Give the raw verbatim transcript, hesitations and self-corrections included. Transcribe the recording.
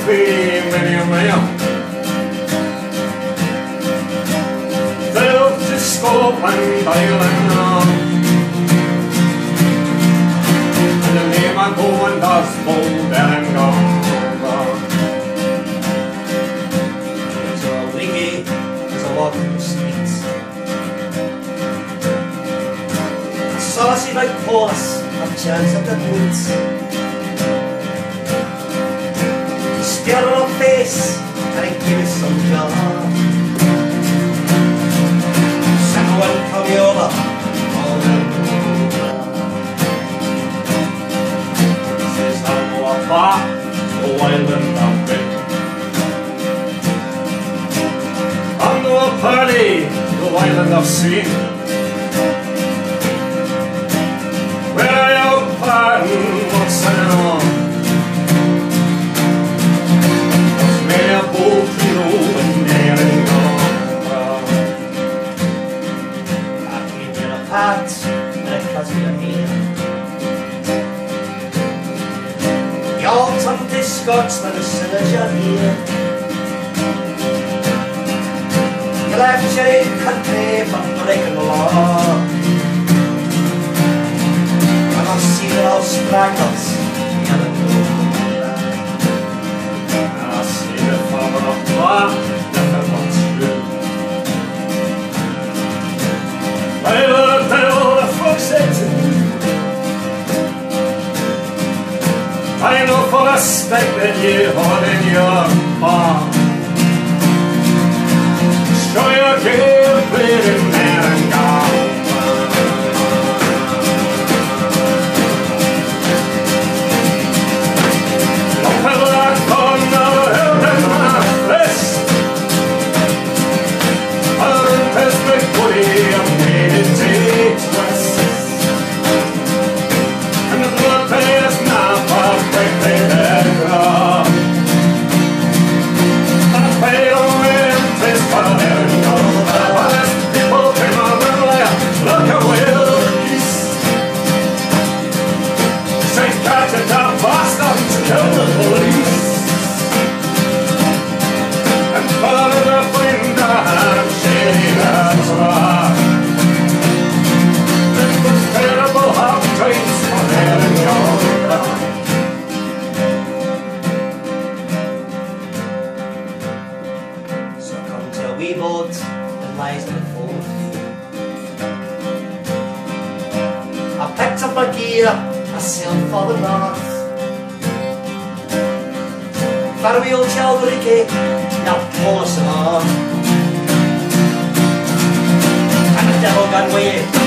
fee, many a man. They love to scope and island on. And the name I go and does bold and gone. It's a wingy, there's a lot in the streets. Saucy like Paulus, a chance at the woods. Stare her on face, and I give it some job. Samuel Caviola, all them says I'm more far, oh island of bed. I'm no a party, the island of sin. Where are you pardon, what's going on? Hat and a cousin of hair. The autumn Scotsman as soon as you're here. You left your own country for breaking the law. And I've seen it all stragglers, you never know that. And I've seen the father of law, never wants true. I I know for a step that you hold in your palm. Show your game, bleeding man and gone. Don't have that corner held in my fist. Other than this big booty, I'm made it take twist. And the blood pays now. Wee boat that lies in the fold. I picked up my gear, I sailed for the north. Farewell old Chaldericke, now Paulus and on. And the devil got away.